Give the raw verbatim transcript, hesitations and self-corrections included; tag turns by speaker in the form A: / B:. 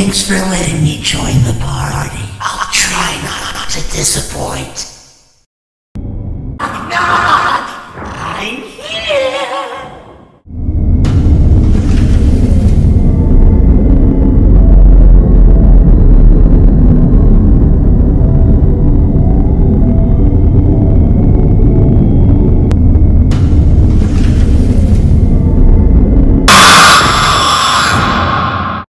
A: Thanks for letting me join the party. I'll try not to disappoint.